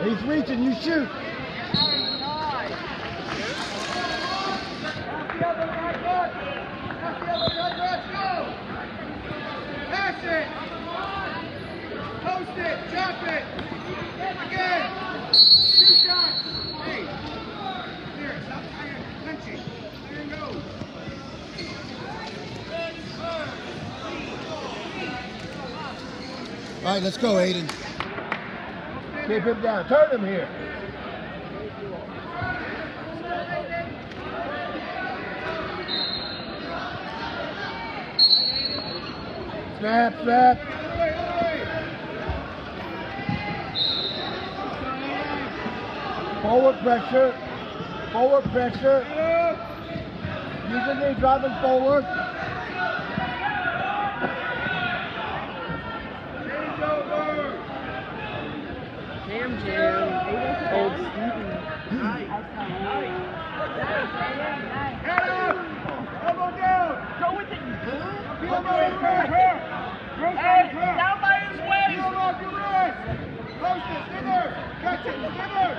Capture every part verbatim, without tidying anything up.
He's reaching, you shoot. Pass it. Post it. Drop it. Again. Two shots. Hey. Here, stop trying punching. There you go. All right, let's go, Aidan. Keep him down. Turn him here. Snap, snap. Forward pressure. Forward pressure. Use the knee, driving forward. Jam, jam. Old Stevie. Head up. Elbow down. Go with it, you boo. Feel my hair. Hey, down by his waist. Feel off your wrist. Post it. Stay there. Catch it. Stay there.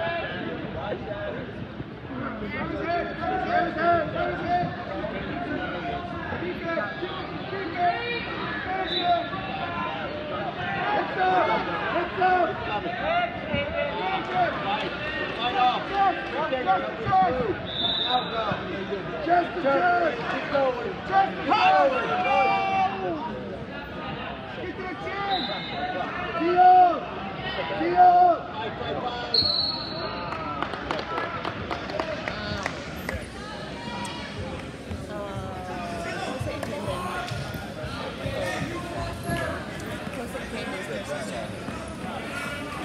Turn his head. Turn his head. Turn his head. Keep it. Keep it. Finish it. It's up. It's up. Just the chest! Keep going! Just the chest! Get to the chin! Tee up! Tee up!